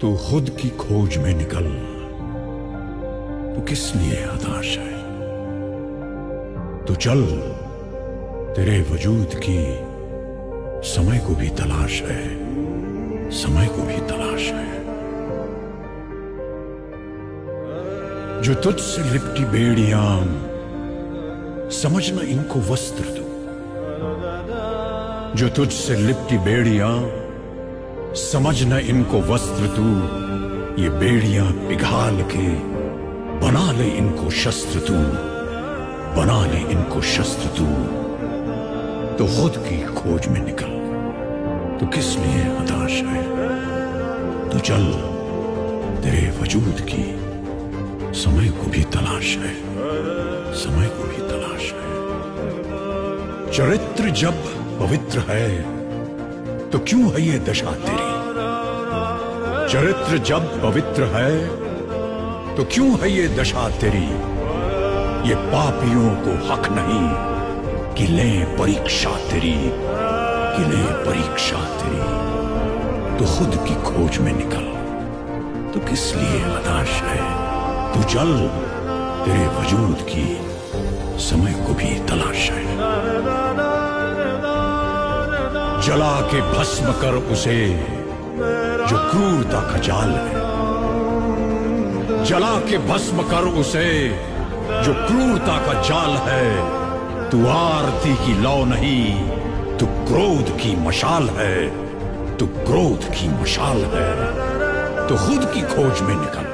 तू खुद की खोज में निकल, तू किस लिए हताश है। तू चल, तेरे वजूद की समय को भी तलाश है, समय को भी तलाश है। जो तुझसे लिपटी बेड़ियां, समझना इनको वस्त्र तू। जो तुझसे लिपटी बेड़ियां, समझना इनको वस्त्र तू। ये बेड़ियां पिघाल के बना ले इनको शस्त्र तू, बना ले इनको शस्त्र तू। तो खुद की खोज में निकल, तू किस लिए हताश है। तू चल, तेरे वजूद की समय को भी तलाश है, समय को भी तलाश है। चरित्र जब पवित्र है तो क्यों है ये दशा तेरी। चरित्र जब पवित्र है तो क्यों है ये दशा तेरी। ये पापियों को हक नहीं कि लें परीक्षा तेरी, कि लें परीक्षा तेरी। तो खुद की खोज में निकल, तो किस लिए हताश है। तू चल, तेरे वजूद की समय को भी तलाश है। जला के भस्म कर उसे जो क्रूरता का जाल है। जला के भस्म कर उसे जो क्रूरता का जाल है। तू आरती की लौ नहीं, तू क्रोध की मशाल है, तू क्रोध की मशाल है। तो खुद की खोज में निकल,